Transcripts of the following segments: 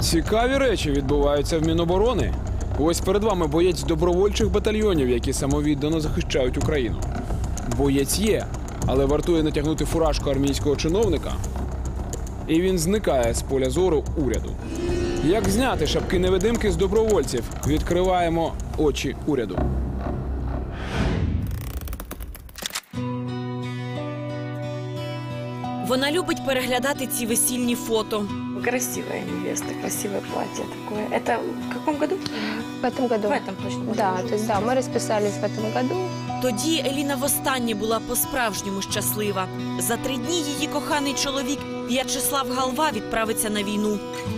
Цікаві речі відбуваються в Міноборони. Ось перед вами боєць добровольчих батальйонів, які самовіддано захищають Україну. Боєць є, але вартує натягнути фуражку армійського чиновника, і він зникає з поля зору уряду. Як зняти шапки-невидимки з добровольців? Відкриваємо очі уряду. Вона любить переглядати ці весільні фото. Красивая невеста, красивое платье такое. Это в каком году? В этом году. В этом точно. Да, то есть, да, мы расписались в этом году. Тоді Еліна востаннє була по-справжньому щаслива. За 3 дні її коханий чоловік В'ячеслав Галва відправиться на війну.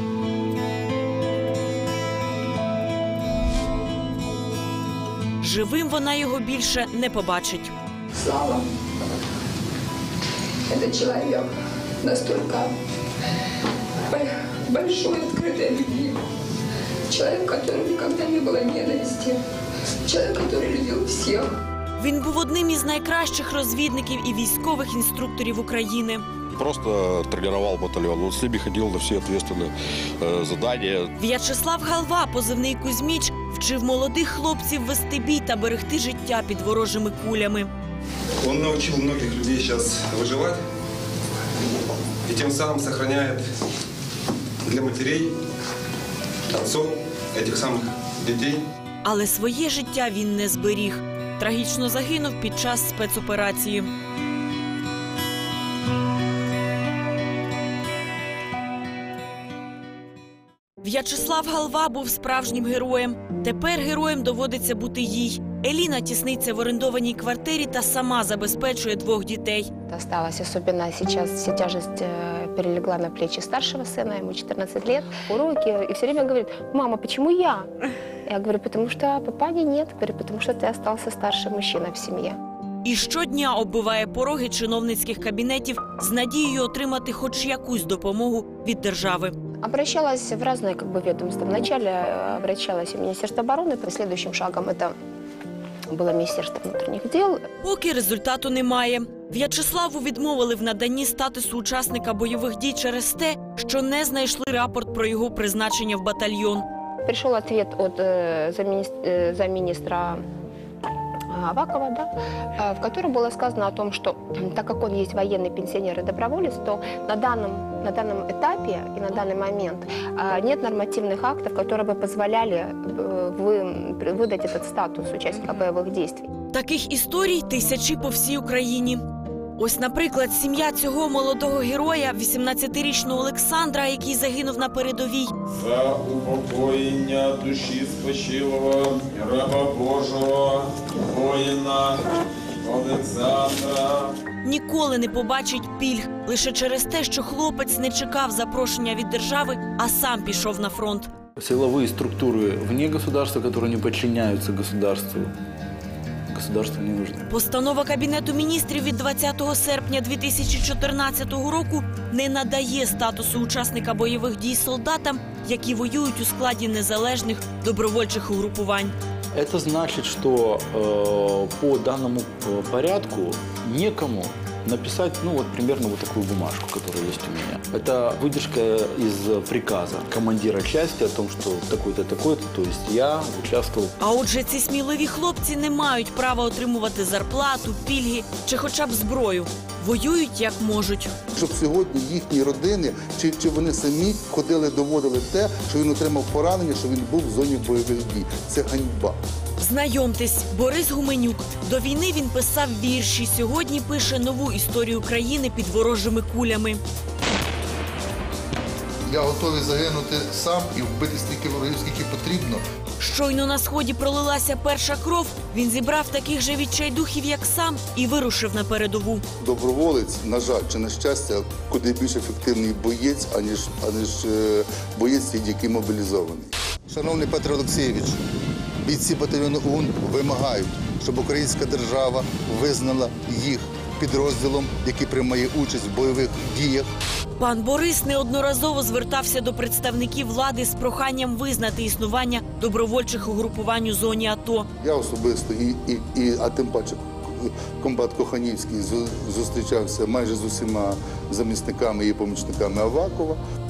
Живим вона його більше не побачить. Слава – это человек настолько большой, открытой любви. Человек, в котором никогда не было ненависти. Человек, который любил всех. Він був одним із найкращих розвідників і військових інструкторів України. Просто тренировал батальон. Он с ними ходил на все ответственные задания. В'ячеслав Галва, позивний Кузьміч, вчив молодих хлопців вести бій та берегти життя під ворожими кулями. Он научил многих людей сейчас выживать и тем самым сохраняет для матерей, отцов этих самых детей. Але своє життя він не зберіг. Трагічно загинув під час спецоперації. В'ячеслав Галва був справжнім героєм. Тепер героєм доводиться бути їй. Еліна тісниться в орендованій квартирі та сама забезпечує 2 дітей. Осталась особенно сейчас, вся тяжесть перелегла на плечи старшего сына, ему 14 лет. Уроки, и все время говорит: мама, почему я? Я говорю, потому что папани нет. Говорю, потому что ты остался старший мужчина в семье. І щодня оббиває пороги чиновницьких кабінетів з надією отримати хоч якусь допомогу від держави. Обращалась в разные ведомства. Вначале обращалась в Министерство обороны, следующим шагом это было Министерство внутренних дел. Поки результату немає. В'ячеславу відмовили в наданні статусу учасника бойових дій через те, що не знайшли рапорт про його призначення в батальйон. Пришел ответ от замминистра Авакова, да, в котором было сказано о том, что так как он есть военный пенсионер и доброволец, то на данном этапе и на данный момент нет нормативных актов, которые бы позволяли выдать этот статус участника боевых действий. Таких історій тисячі по всій Україні. Ось, наприклад, сім'я цього молодого героя, 18-річного Олександра, який загинув на передовій. За упокоєння душі спочилого раба Божого, воїна Олександра. Ніколи не побачить пільг лише через те, що хлопець не чекав запрошення від держави, а сам пішов на фронт. Силовые структуры вне государства, которые не подчиняются государству, государству не нужно. Постанова Кабінету міністрів від 20 серпня 2014 року не надає статусу учасника бойових дій солдатам, які воюють у складі незалежних добровольчих угрупувань. Это значит, что по данному порядку некому написать, примерно вот такую бумажку, которая есть у меня. Это выдержка из приказа командира части о том, что такой-то, такой-то, то есть я участвовал. А отже, ці сміливі хлопці не мають права отримувати зарплату, пільги чи хоча б зброю. Воюють як можуть. Щоб сьогодні їхні родини, чи вони самі ходили, доводили те, що він отримав поранення, що він був в зоні бойових дій. Це ганьба. Знайомтесь, Борис Гуменюк. До війни він писав вірші. Сьогодні пише нову історію країни під ворожими кулями. Я готовий загинути сам і вбити стільки ворогів, скільки потрібно. Щойно на Сході пролилася перша кров, він зібрав таких же відчайдухів, як сам, і вирушив на передову. Доброволець, на жаль, чи на щастя, куди більш ефективний боєць, аніж боєць, який мобілізований. Шановний Петро Олексійович, бійці батальйону ОУН вимагають, щоб українська держава визнала їх підрозділом, який приймає участь в бойових діях. Пан Борис неодноразово звертався до представників влади з проханням визнати існування добровольчих угрупувань у зоні АТО. Я особисто, а тим паче комбат Коханівський, зустрічався майже з усіма замісниками і помічниками Авакова.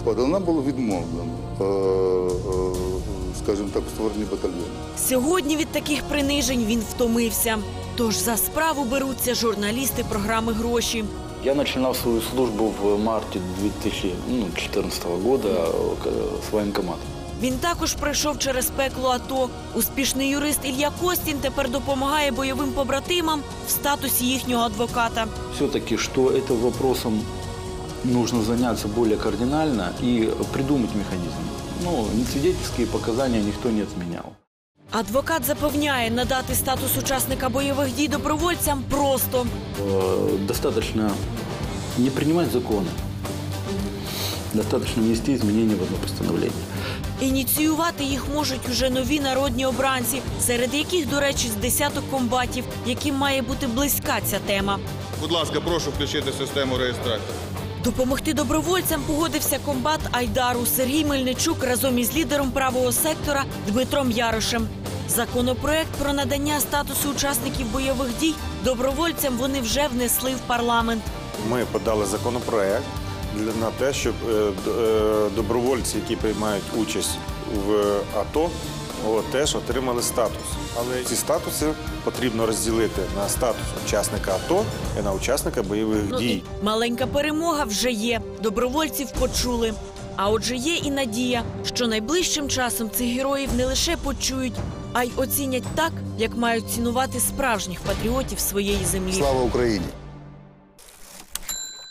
От, але нам було відмовлено, скажімо так, у створенні батальйону. Сьогодні від таких принижень він втомився. Тож за справу беруться журналісти програми «Гроші». Я начинал свою службу в марте 2014 года с военкомата. Він також пройшов через пекло АТО. Успішний юрист Ілля Костін тепер допомагає бойовим побратимам в статусі їхнього адвоката. Все-таки, что этим вопросом нужно заняться более кардинально и придумать механизм. Ну, свидетельские показания никто не отменял. Адвокат запевняє, надати статус учасника бойових дій добровольцям просто. Достаточно не принимать законы. Достаточно внести изменения в одно постановление. Ініціювати їх можуть уже нові народні обранці, серед яких, до речі, з десяток комбатів, яким має бути близька ця тема. Будь ласка, прошу включити систему реєстрації. Допомогти добровольцям погодився комбат Айдару Сергій Мельничук разом із лідером правого сектора Дмитром Ярошем. Законопроект про надання статусу учасників бойових дій добровольцям вони вже внесли в парламент. Ми подали законопроект на те, щоб добровольці, які приймають участь в АТО, теж отримали статус. Але ці статуси потрібно розділити на статус учасника АТО і на учасника бойових дій. Маленька перемога вже є. Добровольців почули. А отже є і надія, що найближчим часом цих героїв не лише почують, а й оцінять так, як мають цінувати справжніх патріотів своєї землі. Слава Україні!